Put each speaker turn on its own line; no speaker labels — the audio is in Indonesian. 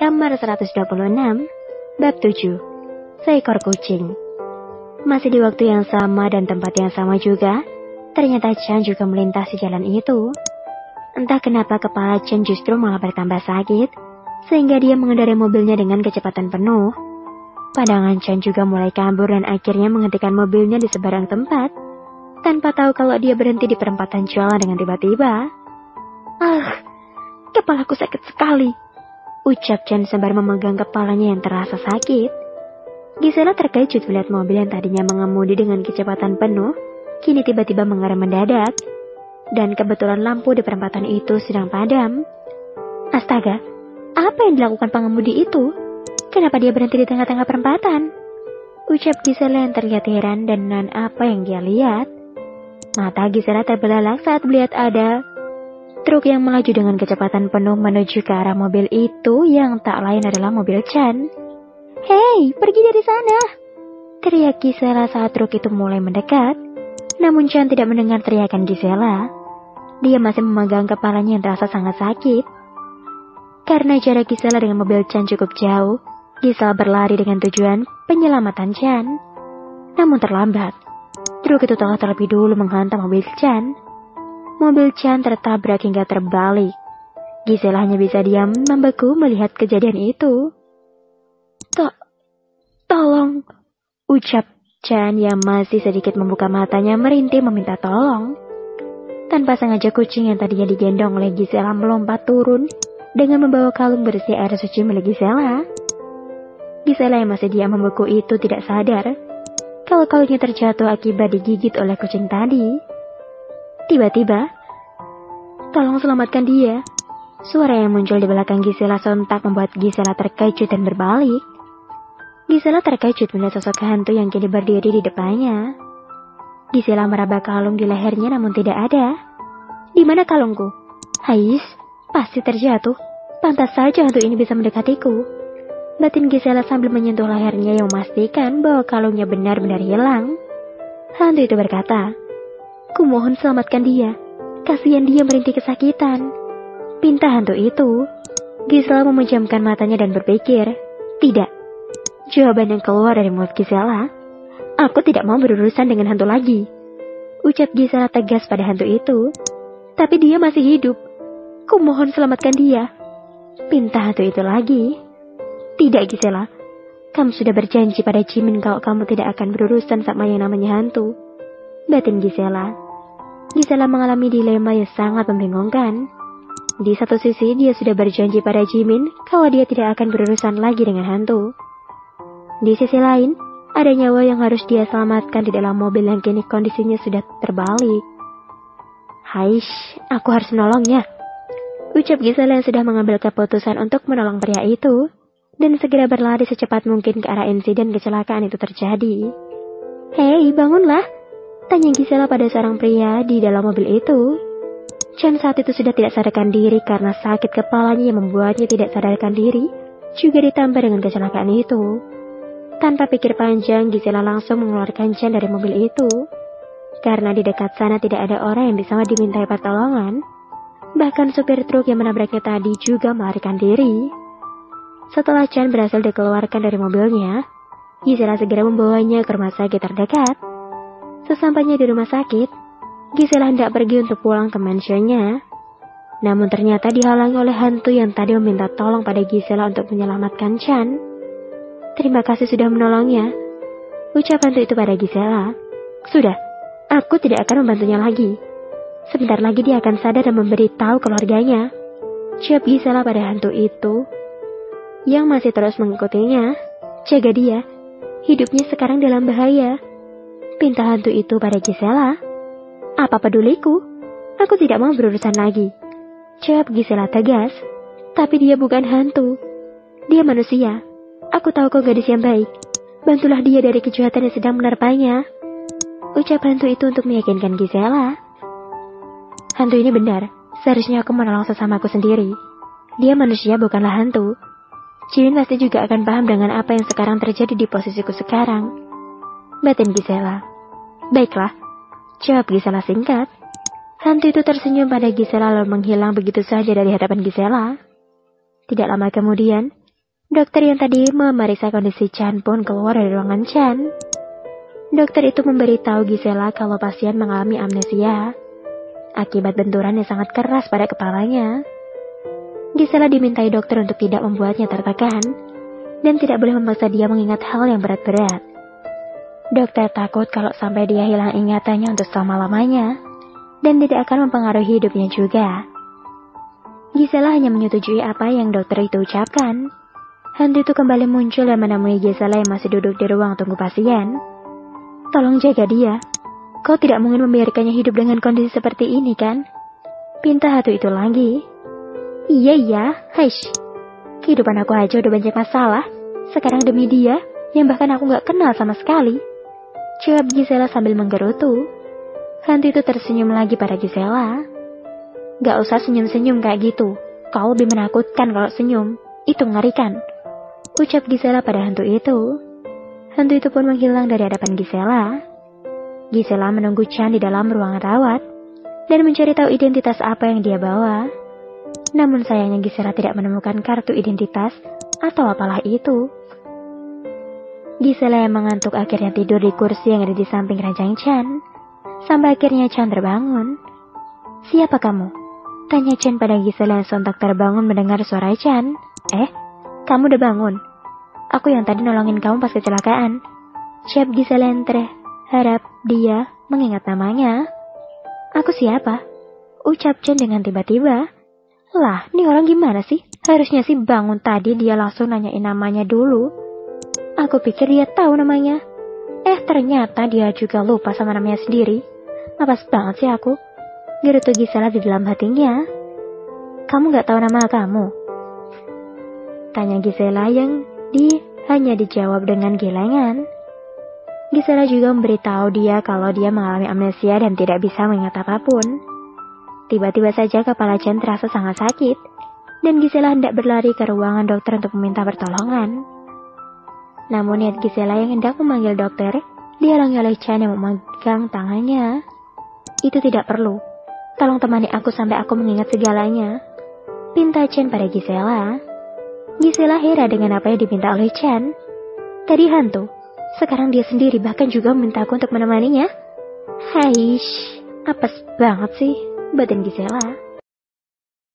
Kamar 126, Bab 7, Seekor Kucing. Masih di waktu yang sama dan tempat yang sama juga, ternyata Chan juga melintasi jalan itu. Entah kenapa kepala Chan justru malah bertambah sakit, sehingga dia mengendarai mobilnya dengan kecepatan penuh. Pandangan Chan juga mulai kabur dan akhirnya menghentikan mobilnya di sebarang tempat, tanpa tahu kalau dia berhenti di perempatan jalan dengan tiba-tiba. Kepalaku sakit sekali, ucap Chan sambil memegang kepalanya yang terasa sakit. Gisela terkejut melihat mobil yang tadinya mengemudi dengan kecepatan penuh, kini tiba-tiba mengerem mendadak. Dan kebetulan lampu di perempatan itu sedang padam. Astaga, apa yang dilakukan pengemudi itu? Kenapa dia berhenti di tengah-tengah perempatan? Ucap Gisela yang terlihat heran dengan apa yang dia lihat. Mata Gisela terbelalak saat melihat ada truk yang melaju dengan kecepatan penuh menuju ke arah mobil itu yang tak lain adalah mobil Chan. "Hei, pergi dari sana!" teriak Gisela saat truk itu mulai mendekat. Namun Chan tidak mendengar teriakan Gisela. Dia masih memegang kepalanya yang terasa sangat sakit. Karena jarak Gisela dengan mobil Chan cukup jauh, Gisela berlari dengan tujuan penyelamatan Chan. Namun terlambat. Truk itu telah terlebih dulu menghantam mobil Chan. Mobil Chan tertabrak hingga terbalik. Gisela hanya bisa diam membeku melihat kejadian itu. Tolong, ucap Chan yang masih sedikit membuka matanya merintih meminta tolong. Tanpa sengaja kucing yang tadinya digendong oleh Gisela melompat turun dengan membawa kalung berisi air suci milik Gisela. Gisela yang masih diam membeku itu tidak sadar kalau kalungnya terjatuh akibat digigit oleh kucing tadi. Tiba-tiba, "Tolong selamatkan dia." Suara yang muncul di belakang Gisela sontak membuat Gisela terkejut dan berbalik. Gisela terkejut melihat sosok hantu yang kini berdiri di depannya. Gisela meraba kalung di lehernya namun tidak ada. "Di mana kalungku?" "Hais, pasti terjatuh. Pantas saja hantu ini bisa mendekatiku." Batin Gisela sambil menyentuh lehernya yang memastikan bahwa kalungnya benar-benar hilang. Hantu itu berkata, "Kumohon selamatkan dia. Kasihan dia merintih kesakitan." Pinta hantu itu. Gisela memejamkan matanya dan berpikir, "Tidak." Jawaban yang keluar dari mulut Gisela, "Aku tidak mau berurusan dengan hantu lagi." Ucap Gisela tegas pada hantu itu. "Tapi dia masih hidup. Kumohon selamatkan dia." Pinta hantu itu lagi. "Tidak Gisela. Kamu sudah berjanji pada Jimin kalau kamu tidak akan berurusan sama yang namanya hantu." Batin Gisela. Gisela mengalami dilema yang sangat membingungkan. Di satu sisi dia sudah berjanji pada Jimin kalau dia tidak akan berurusan lagi dengan hantu. Di sisi lain, ada nyawa yang harus dia selamatkan di dalam mobil yang kini kondisinya sudah terbalik. "Haish, aku harus menolongnya," ucap Gisela yang sudah mengambil keputusan untuk menolong pria itu dan segera berlari secepat mungkin ke arah insiden kecelakaan itu terjadi. "Hei, bangunlah," tanya Gisela pada seorang pria di dalam mobil itu. Chan saat itu sudah tidak sadarkan diri karena sakit kepalanya yang membuatnya tidak sadarkan diri, juga ditambah dengan kecelakaan itu. Tanpa pikir panjang, Gisela langsung mengeluarkan Chan dari mobil itu. Karena di dekat sana tidak ada orang yang bisa dimintai pertolongan. Bahkan supir truk yang menabraknya tadi juga melarikan diri. Setelah Chan berhasil dikeluarkan dari mobilnya, Gisela segera membawanya ke rumah sakit terdekat. Sesampainya di rumah sakit, Gisela hendak pergi untuk pulang ke mansionnya. Namun ternyata dihalangi oleh hantu yang tadi meminta tolong pada Gisela untuk menyelamatkan Chan. "Terima kasih sudah menolongnya," ucap hantu itu pada Gisela. "Sudah, aku tidak akan membantunya lagi. Sebentar lagi dia akan sadar dan memberitahu keluarganya," jawab Gisela pada hantu itu yang masih terus mengikutinya. "Jaga dia, hidupnya sekarang dalam bahaya," pinta hantu itu pada Gisela. "Apa peduliku? Aku tidak mau berurusan lagi," jawab Gisela tegas. "Tapi dia bukan hantu. Dia manusia. Aku tahu kau gadis yang baik. Bantulah dia dari kejahatan yang sedang menerpanya," ucap hantu itu untuk meyakinkan Gisela. "Hantu ini benar. Seharusnya aku menolong sesamaku sendiri. Dia manusia bukanlah hantu. Jimin pasti juga akan paham dengan apa yang sekarang terjadi di posisiku sekarang," batin Gisela. "Baiklah," jawab Gisela singkat. Hantu itu tersenyum pada Gisela lalu menghilang begitu saja dari hadapan Gisela. Tidak lama kemudian, Dokter yang tadi memeriksa kondisi Chan pun keluar dari ruangan Chan. Dokter itu memberitahu Gisela kalau pasien mengalami amnesia akibat benturan yang sangat keras pada kepalanya. Gisela dimintai dokter untuk tidak membuatnya tertekan dan tidak boleh memaksa dia mengingat hal yang berat-berat. Dokter takut kalau sampai dia hilang ingatannya untuk selama-lamanya dan tidak akan mempengaruhi hidupnya juga. Gisela hanya menyetujui apa yang dokter itu ucapkan. Hantu itu kembali muncul dan menemui Gisela yang masih duduk di ruang tunggu pasien. Tolong jaga dia. Kau tidak mungkin membiarkannya hidup dengan kondisi seperti ini kan? Pinta hantu itu lagi. Iya, hush. Kehidupan aku aja udah banyak masalah. Sekarang demi dia, yang bahkan aku gak kenal sama sekali. Jawab Gisela sambil menggerutu. Hantu itu tersenyum lagi pada Gisela. Gak usah senyum-senyum kayak gitu. Kau lebih menakutkan kalau senyum. Itu mengerikan. Ucap Gisela pada hantu itu. Hantu itu pun menghilang dari hadapan Gisela. Gisela menunggu Chan di dalam ruangan rawat dan mencari tahu identitas apa yang dia bawa. Namun sayangnya Gisela tidak menemukan kartu identitas atau apalah itu. Gisela yang mengantuk akhirnya tidur di kursi yang ada di samping ranjang Chan. Sampai akhirnya Chan terbangun. Siapa kamu? Tanya Chan pada Gisela yang sontak terbangun mendengar suara Chan. Kamu udah bangun? Aku yang tadi nolongin kamu pas kecelakaan. Jawab Gisela yang harap dia mengingat namanya. Aku siapa? Ucap Chan dengan tiba-tiba. Lah, ini orang gimana sih? Harusnya sih bangun tadi dia langsung nanyain namanya dulu. Aku pikir dia tahu namanya. Ternyata dia juga lupa sama namanya sendiri. Mapas banget sih aku. Gerutu Gisela di dalam hatinya. Kamu gak tahu nama kamu? Tanya Gisela yang hanya dijawab dengan gelengan. Gisela juga memberitahu dia kalau dia mengalami amnesia dan tidak bisa mengingat apapun. Tiba-tiba saja kepala Chan terasa sangat sakit, dan Gisela hendak berlari ke ruangan dokter untuk meminta pertolongan. Namun niat Gisela yang hendak memanggil dokter, dihalangi oleh Chan yang memegang tangannya. Itu tidak perlu. Tolong temani aku sampai aku mengingat segalanya. Pinta Chan pada Gisela. Gisela heran dengan apa yang diminta oleh Chan. Tadi hantu, sekarang dia sendiri bahkan juga memintaku untuk menemaninya. Haish, apes banget sih badan Gisela.